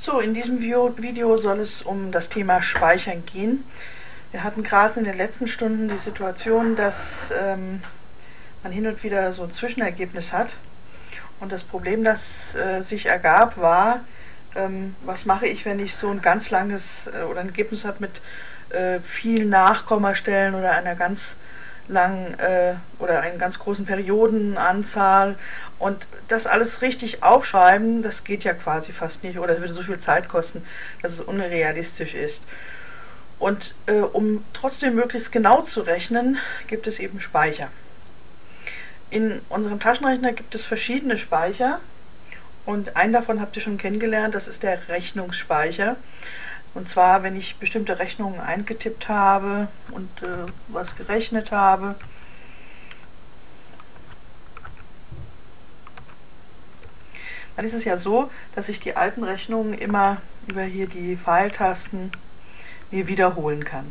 So, in diesem Video soll es um das Thema Speichern gehen. Wir hatten gerade in den letzten Stunden die Situation, dass man hin und wieder so ein Zwischenergebnis hat. Und das Problem, das sich ergab, war, was mache ich, wenn ich so ein ganz langes oder ein Ergebnis habe mit vielen Nachkommastellen oder einer ganz langen oder einer ganz großen Periodenanzahl, und das alles richtig aufschreiben, das geht ja quasi fast nicht, oder es würde so viel Zeit kosten, dass es unrealistisch ist. Und um trotzdem möglichst genau zu rechnen, gibt es eben Speicher. In unserem Taschenrechner gibt es verschiedene Speicher, und einen davon habt ihr schon kennengelernt, das ist der Rechnungsspeicher. Und zwar, wenn ich bestimmte Rechnungen eingetippt habe und was gerechnet habe, dann ist es ja so, dass ich die alten Rechnungen immer über hier die Pfeiltasten mir wiederholen kann.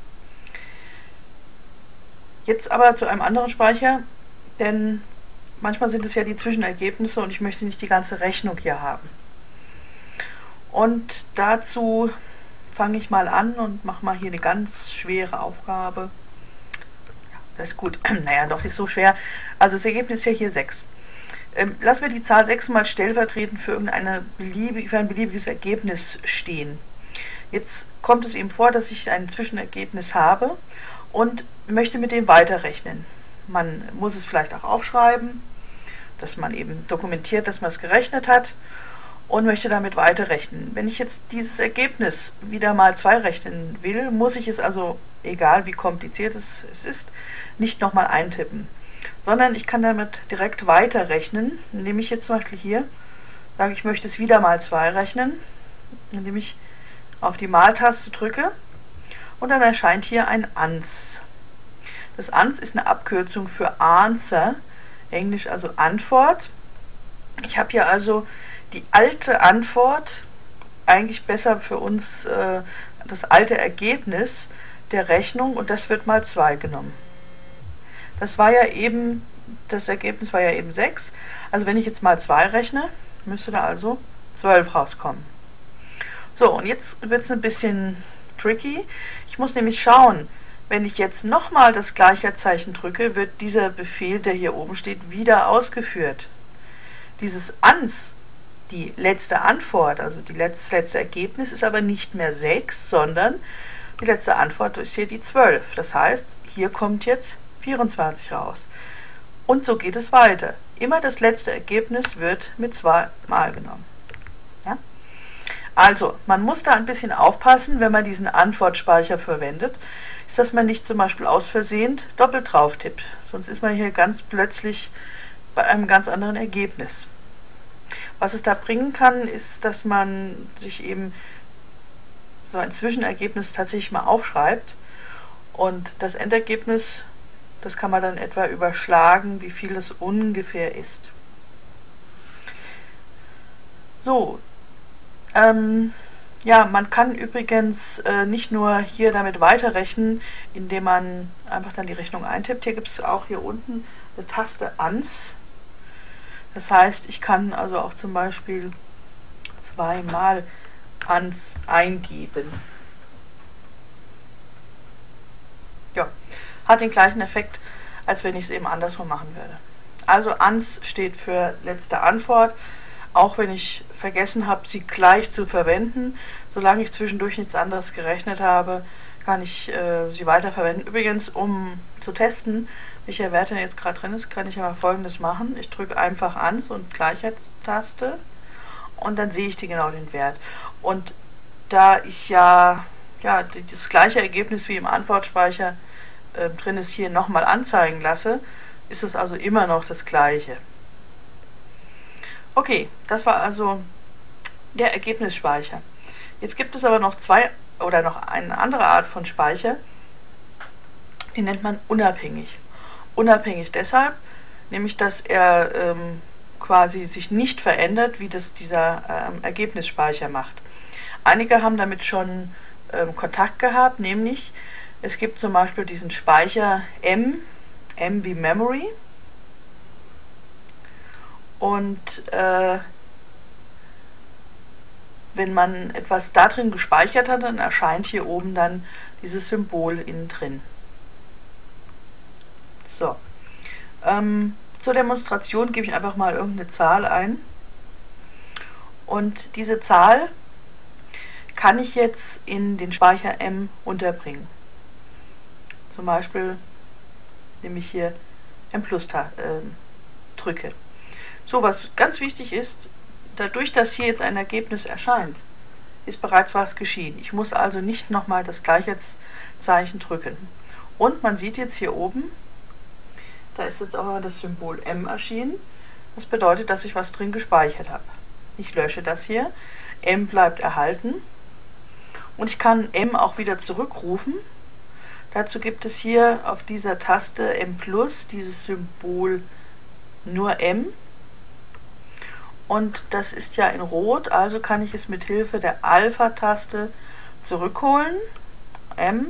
Jetzt aber zu einem anderen Speicher, denn manchmal sind es ja die Zwischenergebnisse und ich möchte nicht die ganze Rechnung hier haben. Und dazu fange ich mal an und mache mal hier eine ganz schwere Aufgabe. Ja, das ist gut. Naja, doch nicht so schwer. Also das Ergebnis ist ja hier 6. Lassen wir die Zahl 6 mal stellvertretend für ein beliebiges Ergebnis stehen. Jetzt kommt es eben vor, dass ich ein Zwischenergebnis habe und möchte mit dem weiterrechnen. Man muss es vielleicht auch aufschreiben, dass man eben dokumentiert, dass man es gerechnet hat, und möchte damit weiterrechnen. Wenn ich jetzt dieses Ergebnis wieder mal 2 rechnen will, muss ich es also, egal wie kompliziert es ist, nicht nochmal eintippen, sondern ich kann damit direkt weiterrechnen, indem ich jetzt zum Beispiel hier sage, ich möchte es wieder mal 2 rechnen, indem ich auf die Maltaste drücke, und dann erscheint hier ein Ans. Das Ans ist eine Abkürzung für Answer, Englisch also Antwort. Ich habe hier also die alte Antwort, eigentlich besser für uns das alte Ergebnis der Rechnung, und das wird mal 2 genommen. Das Ergebnis war ja eben 6, also wenn ich jetzt mal 2 rechne, müsste da also 12 rauskommen. So, und jetzt wird es ein bisschen tricky. Ich muss nämlich schauen, wenn ich jetzt nochmal das Gleicherzeichen drücke, wird dieser Befehl, der hier oben steht, wieder ausgeführt. Dieses Ans, die letzte Antwort, also das letzte Ergebnis, ist aber nicht mehr 6, sondern die letzte Antwort ist hier die 12. Das heißt, hier kommt jetzt 24 raus. Und so geht es weiter. Immer das letzte Ergebnis wird mit 2 Mal genommen. Ja? Also, man muss da ein bisschen aufpassen, wenn man diesen Antwortspeicher verwendet, ist, dass man nicht zum Beispiel aus Versehen doppelt drauf tippt. Sonst ist man hier ganz plötzlich bei einem ganz anderen Ergebnis. Was es da bringen kann, ist, dass man sich eben so ein Zwischenergebnis tatsächlich mal aufschreibt, und das Endergebnis, das kann man dann etwa überschlagen, wie viel es ungefähr ist. So, ja, man kann übrigens nicht nur hier damit weiterrechnen, indem man einfach dann die Rechnung eintippt. Hier gibt es auch hier unten eine Taste Ans. Das heißt, ich kann also auch zum Beispiel 2 Mal Ans eingeben. Ja, hat den gleichen Effekt, als wenn ich es eben andersrum machen würde. Also Ans steht für letzte Antwort, auch wenn ich vergessen habe, sie gleich zu verwenden. Solange ich zwischendurch nichts anderes gerechnet habe, kann ich sie weiterverwenden. Übrigens, um zu testen, welcher Wert denn jetzt gerade drin ist, kann ich aber Folgendes machen. Ich drücke einfach Ans und Gleichheitstaste, und dann sehe ich genau den Wert. Und da ich ja das gleiche Ergebnis wie im Antwortspeicher drin ist, hier nochmal anzeigen lasse, ist es also immer noch das gleiche. Okay, das war also der Ergebnisspeicher. Jetzt gibt es aber noch noch eine andere Art von Speicher, die nennt man unabhängig. Unabhängig deshalb, nämlich dass er quasi sich nicht verändert, wie das dieser Ergebnisspeicher macht. Einige haben damit schon Kontakt gehabt, nämlich es gibt zum Beispiel diesen Speicher M wie Memory, und wenn man etwas da drin gespeichert hat, dann erscheint hier oben dann dieses Symbol innen drin. So, zur Demonstration gebe ich einfach mal irgendeine Zahl ein. Und diese Zahl kann ich jetzt in den Speicher M unterbringen. Zum Beispiel, indem ich hier M+ drücke. So, was ganz wichtig ist, dadurch, dass hier jetzt ein Ergebnis erscheint, ist bereits was geschehen. Ich muss also nicht nochmal das Gleichheitszeichen drücken. Und man sieht jetzt hier oben, da ist jetzt aber das Symbol M erschienen. Das bedeutet, dass ich was drin gespeichert habe. Ich lösche das hier. M bleibt erhalten. Und ich kann M auch wieder zurückrufen. Dazu gibt es hier auf dieser Taste M+, dieses Symbol nur M. Und das ist ja in Rot, also kann ich es mit Hilfe der Alpha-Taste zurückholen. M.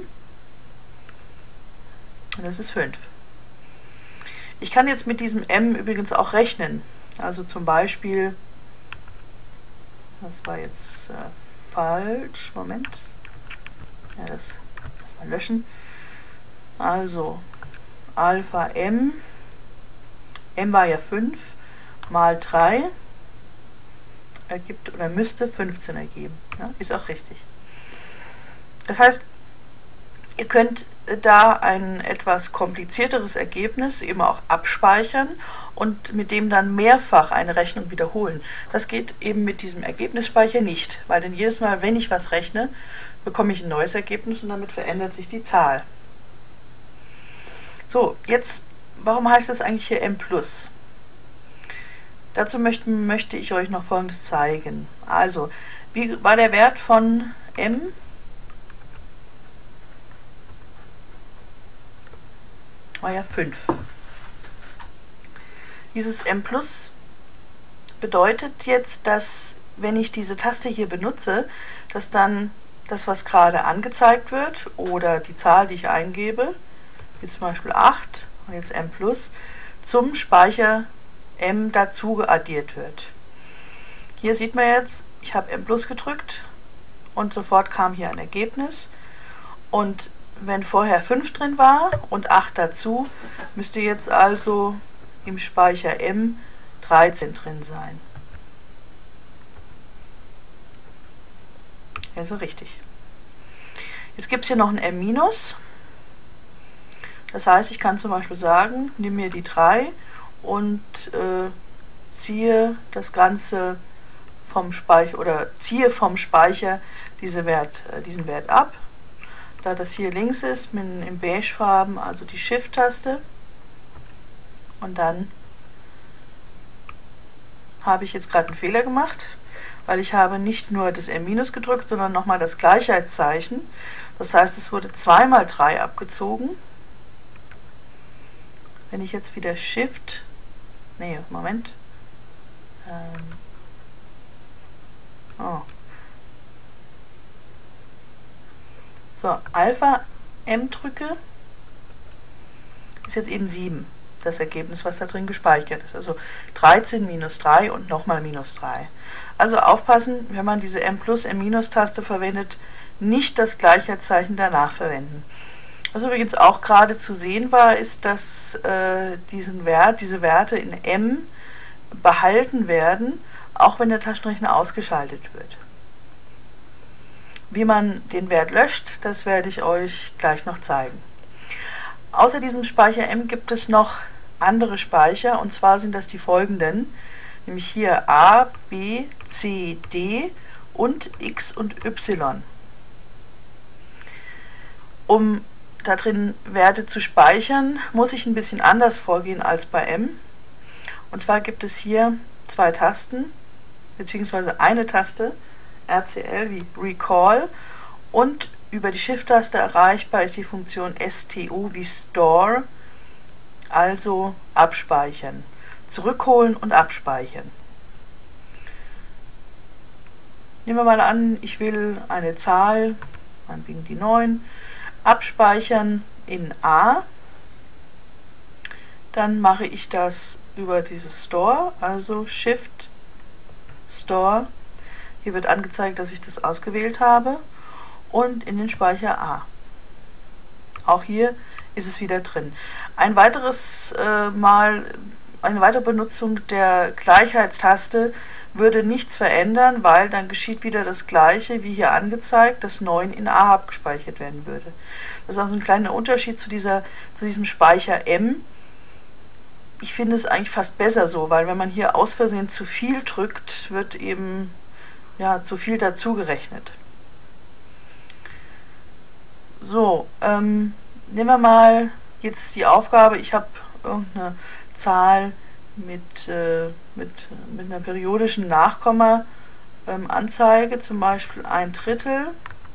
Und das ist 5. Ich kann jetzt mit diesem M übrigens auch rechnen. Also zum Beispiel, das war jetzt falsch, Moment. Ja, das mal löschen. Also Alpha M. M war ja 5 mal 3 ergibt oder müsste 15 ergeben. Ja, ist auch richtig. Das heißt, ihr könnt da ein etwas komplizierteres Ergebnis eben auch abspeichern und mit dem dann mehrfach eine Rechnung wiederholen. Das geht eben mit diesem Ergebnisspeicher nicht, weil denn jedes Mal, wenn ich was rechne, bekomme ich ein neues Ergebnis und damit verändert sich die Zahl. So, jetzt, warum heißt das eigentlich hier M+? Dazu möchte ich euch noch Folgendes zeigen. Also, wie war der Wert von M? War ja 5. Dieses M+ bedeutet jetzt, dass, wenn ich diese Taste hier benutze, dass dann das, was gerade angezeigt wird, oder die Zahl, die ich eingebe, wie zum Beispiel 8 und jetzt M+, zum Speicher M dazu geaddiert wird. Hier sieht man jetzt, ich habe M+ gedrückt und sofort kam hier ein Ergebnis. Und wenn vorher 5 drin war und 8 dazu, müsste jetzt also im Speicher M 13 drin sein. Also richtig. Jetzt gibt es hier noch ein M-. Das heißt, ich kann zum Beispiel sagen, nimm mir die 3 und ziehe das Ganze vom Speicher oder ziehe vom Speicher diesen Wert ab. Da das hier links ist, in beigefarben, also die Shift-Taste. Und dann habe ich jetzt gerade einen Fehler gemacht, weil ich habe nicht nur das M- gedrückt, sondern nochmal das Gleichheitszeichen. Das heißt, es wurde 2 mal 3 abgezogen. Wenn ich jetzt wieder Shift, Moment. So, Alpha M drücke, ist jetzt eben 7, das Ergebnis, was da drin gespeichert ist. Also 13 minus 3 und nochmal minus 3. Also aufpassen, wenn man diese M+, M-Taste verwendet, nicht das Gleichheitszeichen danach verwenden. Was übrigens auch gerade zu sehen war, ist, dass diese Werte in M behalten werden, auch wenn der Taschenrechner ausgeschaltet wird. Wie man den Wert löscht, das werde ich euch gleich noch zeigen. Außer diesem Speicher M gibt es noch andere Speicher, und zwar sind das die folgenden, nämlich hier A, B, C, D und X und Y. Um da drin Werte zu speichern, muss ich ein bisschen anders vorgehen als bei M. Und zwar gibt es hier 2 Tasten, beziehungsweise eine Taste, RCL wie Recall, und über die Shift-Taste erreichbar ist die Funktion STO wie Store, also abspeichern, zurückholen und abspeichern. Nehmen wir mal an, ich will eine Zahl, meinetwegen die 9, abspeichern in A. Dann mache ich das über dieses Store, also Shift Store. Hier wird angezeigt, dass ich das ausgewählt habe und in den Speicher A. Auch hier ist es wieder drin. Ein weiteres Mal, eine weitere Benutzung der Gleichheitstaste würde nichts verändern, weil dann geschieht wieder das gleiche wie hier angezeigt, dass 9 in A abgespeichert werden würde. Das ist also ein kleiner Unterschied zu diesem Speicher M. Ich finde es eigentlich fast besser so, weil wenn man hier aus Versehen zu viel drückt, wird eben ja, zu viel dazu gerechnet. So, nehmen wir mal jetzt die Aufgabe, ich habe irgendeine Zahl mit einer periodischen Nachkomma-Anzeige, zum Beispiel 1/3,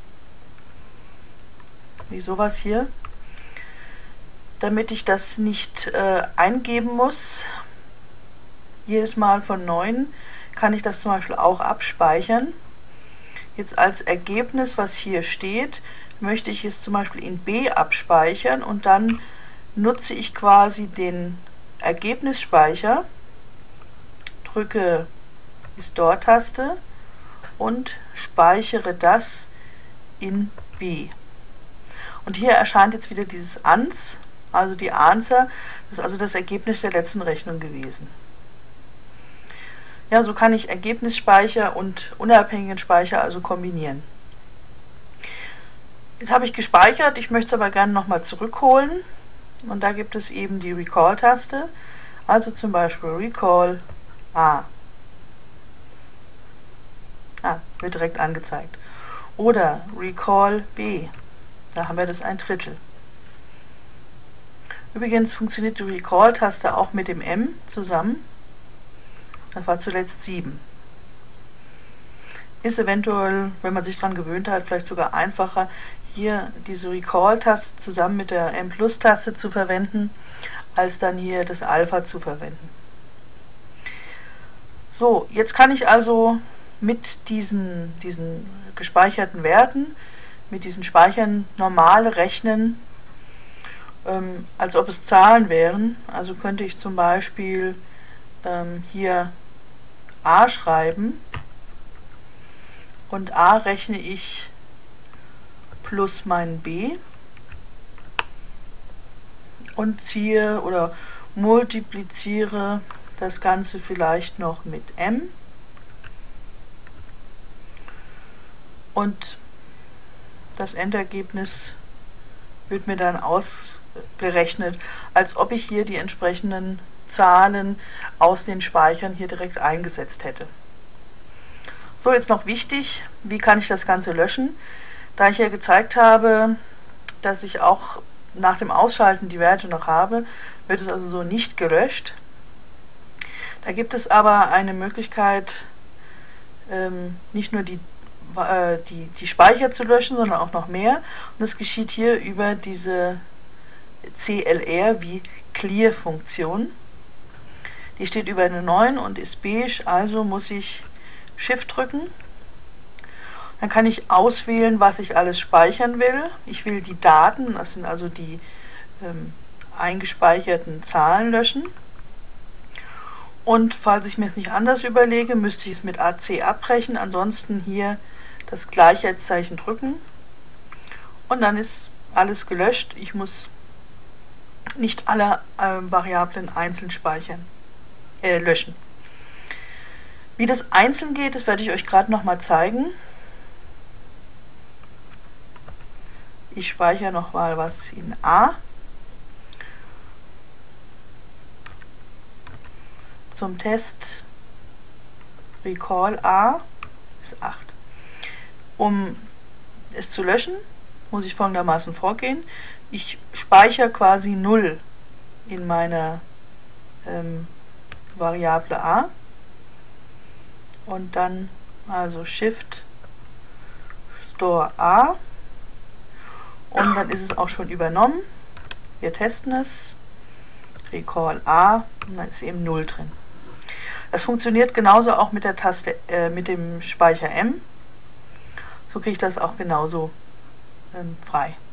wie sowas hier. Damit ich das nicht eingeben muss, jedes Mal von 9, kann ich das zum Beispiel auch abspeichern. Jetzt als Ergebnis, was hier steht, möchte ich es zum Beispiel in B abspeichern und dann nutze ich quasi den Ergebnisspeicher, drücke die Store-Taste und speichere das in B. Und hier erscheint jetzt wieder dieses ANS, also die Answer, das ist also das Ergebnis der letzten Rechnung gewesen. Ja, so kann ich Ergebnisspeicher und unabhängigen Speicher also kombinieren. Jetzt habe ich gespeichert, ich möchte es aber gerne nochmal zurückholen. Und da gibt es eben die Recall-Taste, also zum Beispiel Recall A. Wird direkt angezeigt. Oder Recall B, da haben wir das 1/3. Übrigens funktioniert die Recall-Taste auch mit dem M zusammen. Das war zuletzt 7. Ist eventuell, wenn man sich daran gewöhnt hat, vielleicht sogar einfacher, hier diese Recall-Taste zusammen mit der M+-Taste zu verwenden, als dann hier das Alpha zu verwenden. So, jetzt kann ich also mit diesen gespeicherten Werten, mit diesen Speichern normal rechnen, als ob es Zahlen wären. Also könnte ich zum Beispiel hier A schreiben und A rechne ich plus mein B und ziehe oder multipliziere das Ganze vielleicht noch mit M und das Endergebnis wird mir dann ausgerechnet, als ob ich hier die entsprechenden Zahlen aus den Speichern hier direkt eingesetzt hätte. So, jetzt noch wichtig, wie kann ich das Ganze löschen? Da ich ja gezeigt habe, dass ich auch nach dem Ausschalten die Werte noch habe, wird es also so nicht gelöscht. Da gibt es aber eine Möglichkeit, nicht nur die Speicher zu löschen, sondern auch noch mehr. Und das geschieht hier über diese CLR wie Clear-Funktion. Die steht über eine 9 und ist beige, also muss ich Shift drücken. Dann kann ich auswählen, was ich alles speichern will. Ich will die Daten, das sind also die eingespeicherten Zahlen, löschen. Und falls ich mir es nicht anders überlege, müsste ich es mit AC abbrechen. Ansonsten hier das Gleichheitszeichen drücken. Und dann ist alles gelöscht. Ich muss nicht alle Variablen einzeln löschen. Wie das einzeln geht, das werde ich euch gerade nochmal zeigen. Ich speichere nochmal was in A. Zum Test Recall A ist 8. Um es zu löschen, muss ich folgendermaßen vorgehen. Ich speichere quasi 0 in meiner Variable A und dann also Shift Store A und dann ist es auch schon übernommen. Wir testen es. Recall A und dann ist eben 0 drin. Das funktioniert genauso auch mit der Taste, mit dem Speicher M. So kriege ich das auch genauso frei.